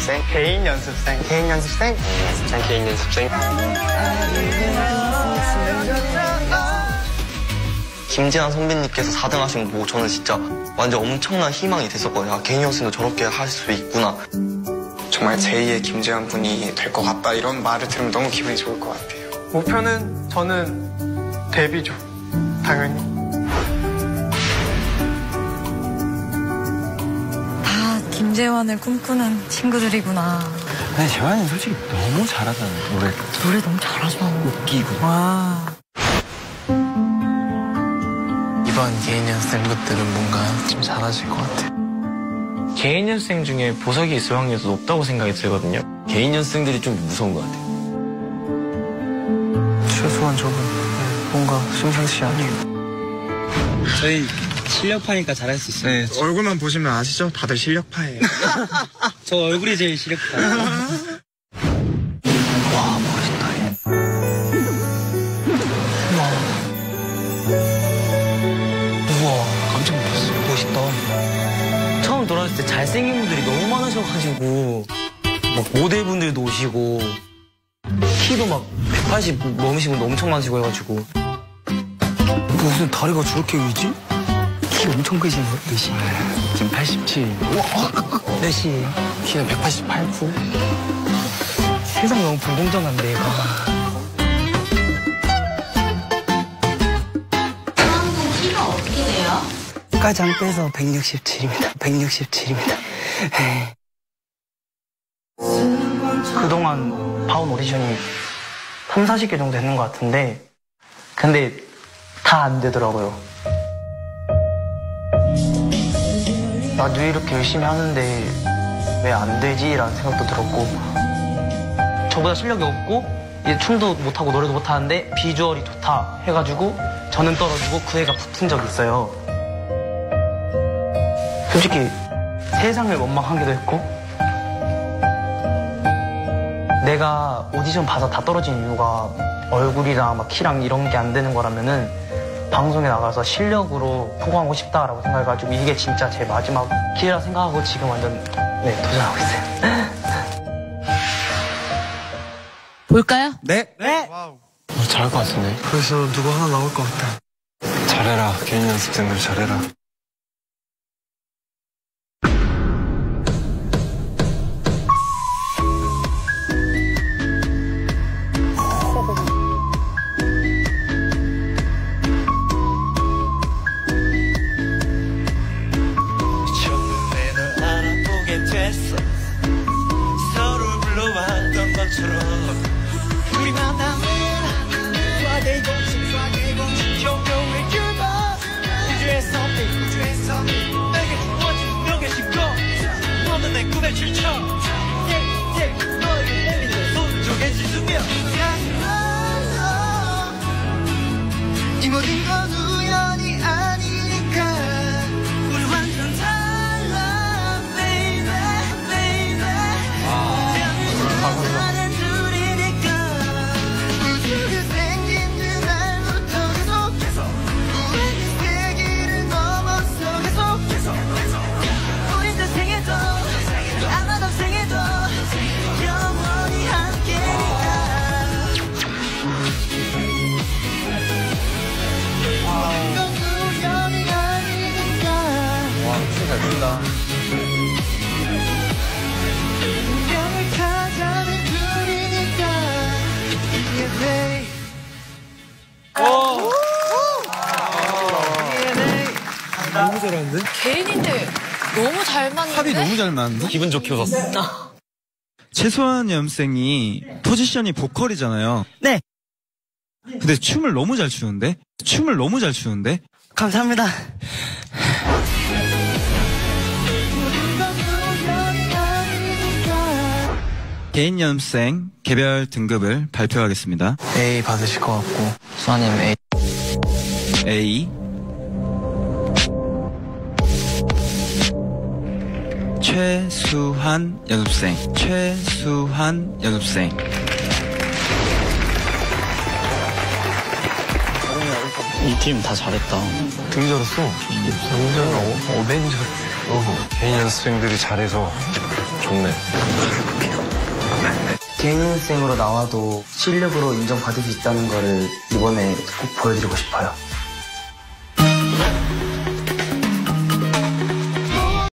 연습생. 개인 연습생. 개인 연습생. 개인 연습생. 김재환 선배님께서 4등 하신 거 보고 저는 진짜 완전 엄청난 희망이 됐었거든요. 아, 개인 연습생도 저렇게 할 수 있구나. 정말 제2의 김재환 분이 될 것 같다 이런 말을 들으면 너무 기분이 좋을 것 같아요. 목표는 저는 데뷔죠. 당연히. 다 김재환을 꿈꾸는 친구들이구나. 근데 재환이는 솔직히 너무 잘하잖아요, 노래. 노래 너무 잘하죠. 웃기고. 와. 이번 개인 연습생 것들은 뭔가 좀 잘하실 것 같아요. 개인 연습생 중에 보석이 있을 확률이 높다고 생각이 들거든요. 개인 연습생들이 좀 무서운 것 같아요. 최소한 저는 뭔가 심상치 않아요. 저희 실력파니까 잘할 수 있어요. 네, 얼굴만 보시면 아시죠? 다들 실력파예요. 저 얼굴이 제일 실력파예요. 와, 멋있다. 우와, 깜짝 놀랐어. 멋있다. 처음 돌아왔을 때 잘생긴 분들이 너무 많으셔가지고 막 모델분들도 오시고 키도 막 180 넘으신 분도 엄청 많으시고 해가지고 무슨 다리가 저렇게 위지? 키 엄청 크신 거 몇시? 지금 87. 몇 시? 키는 188프. 세상 너무 불공정한데 얘가. 저한테 키가 어떻게 돼요? 가장 빼서 167입니다. 167입니다. 그동안 봐온 오디션이 3, 40개 정도 됐는 것 같은데 근데 다 안 되더라고요. 나도 이렇게 열심히 하는데 왜 안 되지? 라는 생각도 들었고 저보다 실력이 없고 이제 춤도 못하고 노래도 못하는데 비주얼이 좋다 해가지고 저는 떨어지고 그 애가 붙은 적이 있어요. 솔직히 세상을 원망하기도 했고 내가 오디션 봐서 다 떨어진 이유가 얼굴이랑 막 키랑 이런 게 안 되는 거라면은 방송에 나가서 실력으로 포장하고 싶다라고 생각해가지고 이게 진짜 제 마지막 기회라 생각하고 지금 완전 도전하고 있어요. 볼까요? 네. 잘할 것 같은데. 그래서 누구 하나 나올 것 같아. 잘해라, 개인 연습생들 잘해라. 서로를 불러왔던 것처럼 우리 만남은 수학의 공식 종교의 규범 우주의 something 내게 주어진 명예식고 너는 내 꿈의 출처 너에게 내리는 소중해진 수명 이 모든 건 우연이 아니니까 우리 완전 달라 baby 나는 둘이니까 우주가 생긴 그날부터 계속 우리는 세기를 넘어서 계속 우린 저 생에도 아마 다음 생에도 영원히 함께니까 이건 우연이 아니니까 와, 진짜 잘 된다. 운명을 찾아낸 둘이니까 DNA 너무 잘하는데? 개인인데 너무 잘 맞는데? 합이 너무 잘 맞는데? 기분 좋게 웃었어. 최소한 염생이 포지션이 보컬이잖아요. 네. 근데 춤을 너무 잘 추는데? 감사합니다. 개인 연습생 개별 등급을 발표하겠습니다. A 받으실 것 같고 수아님 A. A 최수한 연습생 이 팀 다 잘했다. 되게 잘했어. 완전 어벤져. 개인 연습생들이 잘해서 좋네. 개인생으로 나와도 실력으로 인정받을 수 있다는 거를 이번에 꼭 보여드리고 싶어요.